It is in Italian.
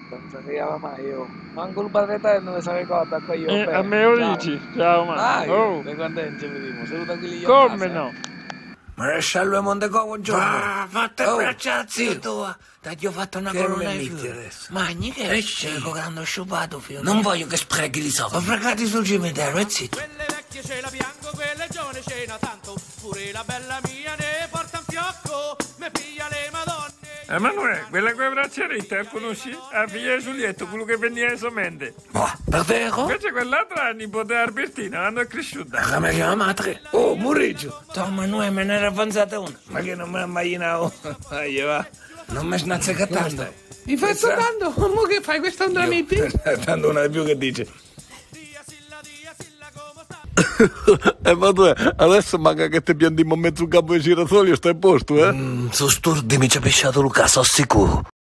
Non sapeva mai io. Manco il padre eterno ne sa ricorda qua io. A Bene, me lo ciao. dici? Ciao, ma. Dai, Oh, da quando ci vediamo. Saluta quelli a come casa, eh. no? Maresciallo Monteco, buongiorno. Va, fate Oh, abbracciare, zio zio. tua. Dai, ho fatto una Che colonna me di metti fiori. adesso? Magni che Esci. esce, grande sciupato, figlio. Non voglio che sprechi i Ho soldi. fregati sul cimitero, e zitto. Quelle vecchie ce la piango, quelle giovani ce la tanto. Pure la bella mia ne porta un fiocco, me piglia le madonne. Emanuele, quella con le braccia ritte, la conosci? La figlia di Giulietto, quello che veniva somente. Ma, davvero? Invece quell'altra è nipote di Albertina, quando è cresciuta. Come chiama madre? Oh, Murriggio. Tom Manuel me ne era avanzata una. Ma che non me la immaginavo. Dai, va. Non mi snazzica tanto. Mi fai soltanto? Mo che fai questa onda miti? Tanto una di più che dice. Dia silla come sta. Ma tu adesso manca che ti piantiamo mezzo campo di girasoli e stai a posto, eh? Su sturdi mi ci ha pisciato Luca, sono sicuro.